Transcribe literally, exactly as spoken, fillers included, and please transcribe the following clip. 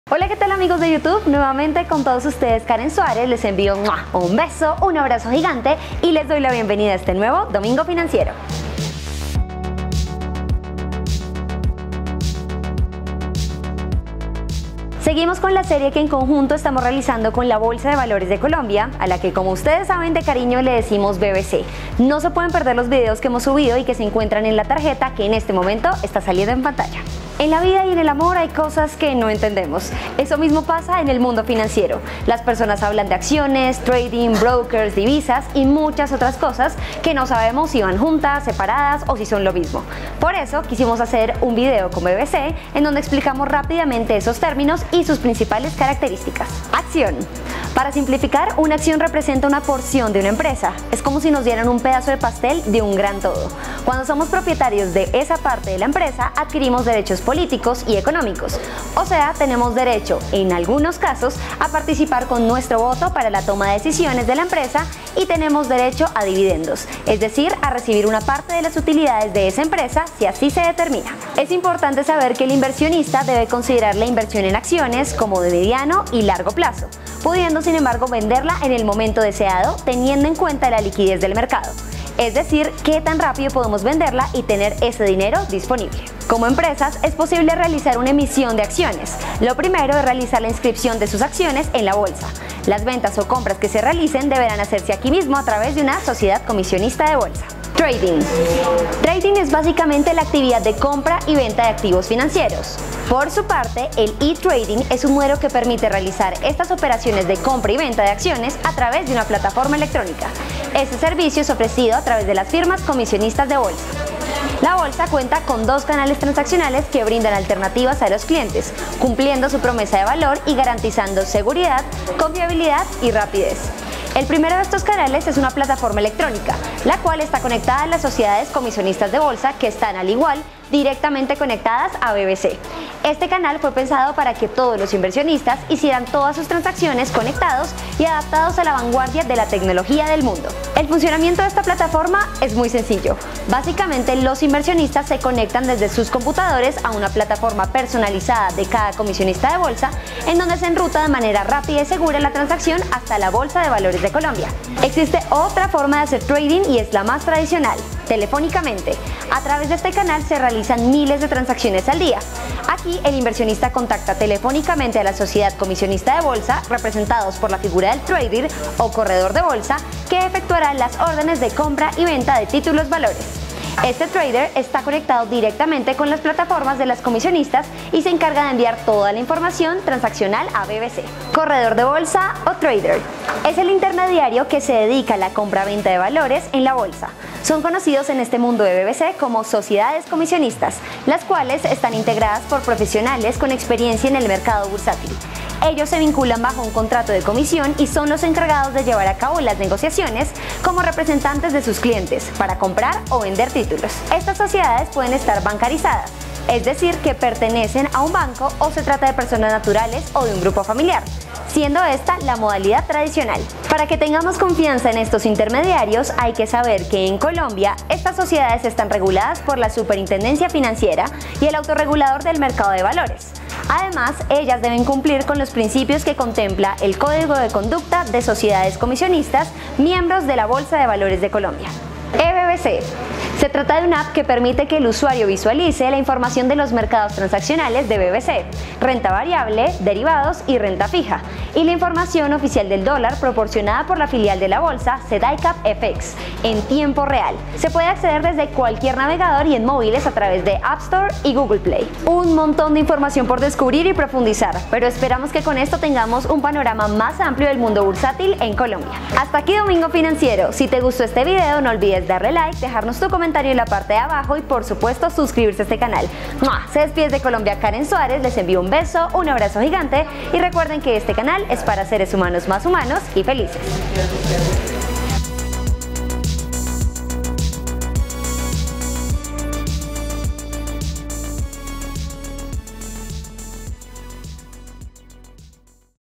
Hola, ¿qué tal amigos de YouTube? Nuevamente con todos ustedes Karen Suárez, les envío un beso, un abrazo gigante y les doy la bienvenida a este nuevo Domingo Financiero. Seguimos con la serie que en conjunto estamos realizando con la Bolsa de Valores de Colombia, a la que como ustedes saben de cariño le decimos B B C. No se pueden perder los videos que hemos subido y que se encuentran en la tarjeta que en este momento está saliendo en pantalla. En la vida y en el amor hay cosas que no entendemos. Eso mismo pasa en el mundo financiero. Las personas hablan de acciones, trading, brokers, divisas y muchas otras cosas que no sabemos si van juntas, separadas o si son lo mismo. Por eso quisimos hacer un video con B B C en donde explicamos rápidamente esos términos y sus principales características. Acción. Para simplificar, una acción representa una porción de una empresa. Es como si nos dieran un pedazo de pastel de un gran todo. Cuando somos propietarios de esa parte de la empresa, adquirimos derechos políticos y económicos. O sea, tenemos derecho, en algunos casos, a participar con nuestro voto para la toma de decisiones de la empresa y tenemos derecho a dividendos, es decir, a recibir una parte de las utilidades de esa empresa si así se determina. Es importante saber que el inversionista debe considerar la inversión en acciones como de mediano y largo plazo, pudiendo sin embargo venderla en el momento deseado teniendo en cuenta la liquidez del mercado, es decir, qué tan rápido podemos venderla y tener ese dinero disponible. Como empresas es posible realizar una emisión de acciones. Lo primero es realizar la inscripción de sus acciones en la bolsa. Las ventas o compras que se realicen deberán hacerse aquí mismo a través de una sociedad comisionista de bolsa. Trading. Trading es básicamente la actividad de compra y venta de activos financieros. Por su parte, el e-trading es un modelo que permite realizar estas operaciones de compra y venta de acciones a través de una plataforma electrónica. Este servicio es ofrecido a través de las firmas comisionistas de bolsa. La bolsa cuenta con dos canales transaccionales que brindan alternativas a los clientes, cumpliendo su promesa de valor y garantizando seguridad, confiabilidad y rapidez. El primero de estos canales es una plataforma electrónica, la cual está conectada a las sociedades comisionistas de bolsa que están al igual directamente conectadas a B B C. Este canal fue pensado para que todos los inversionistas hicieran todas sus transacciones conectados y adaptados a la vanguardia de la tecnología del mundo. El funcionamiento de esta plataforma es muy sencillo. Básicamente los inversionistas se conectan desde sus computadores a una plataforma personalizada de cada comisionista de bolsa en donde se enruta de manera rápida y segura la transacción hasta la Bolsa de Valores de Colombia. Existe otra forma de hacer trading y es la más tradicional, telefónicamente. A través de este canal se realizan miles de transacciones al día. Aquí el inversionista contacta telefónicamente a la sociedad comisionista de bolsa, representados por la figura del trader o corredor de bolsa, que efectuará las órdenes de compra y venta de títulos valores. Este trader está conectado directamente con las plataformas de las comisionistas y se encarga de enviar toda la información transaccional a B B C. Corredor de bolsa o trader es el intermediario que se dedica a la compra-venta de valores en la bolsa. Son conocidos en este mundo de B B C como sociedades comisionistas, las cuales están integradas por profesionales con experiencia en el mercado bursátil. Ellos se vinculan bajo un contrato de comisión y son los encargados de llevar a cabo las negociaciones como representantes de sus clientes para comprar o vender títulos. Estas sociedades pueden estar bancarizadas, es decir, que pertenecen a un banco o se trata de personas naturales o de un grupo familiar, siendo esta la modalidad tradicional. Para que tengamos confianza en estos intermediarios, hay que saber que en Colombia estas sociedades están reguladas por la Superintendencia Financiera y el Autorregulador del Mercado de Valores. Además, ellas deben cumplir con los principios que contempla el Código de Conducta de Sociedades Comisionistas, miembros de la Bolsa de Valores de Colombia. E B B C. Se trata de una app que permite que el usuario visualice la información de los mercados transaccionales de B B C, renta variable, derivados y renta fija, y la información oficial del dólar proporcionada por la filial de la bolsa, SEDAICAP F X, en tiempo real. Se puede acceder desde cualquier navegador y en móviles a través de App Store y Google Play. Un montón de información por descubrir y profundizar, pero esperamos que con esto tengamos un panorama más amplio del mundo bursátil en Colombia. Hasta aquí Domingo Financiero. Si te gustó este video, no olvides darle like, dejarnos tu comentario en la parte de abajo y por supuesto suscribirse a este canal. ¡Mua! Se despide de Colombia Karen Suárez, les envío un beso, un abrazo gigante y recuerden que este canal es para seres humanos más humanos y felices.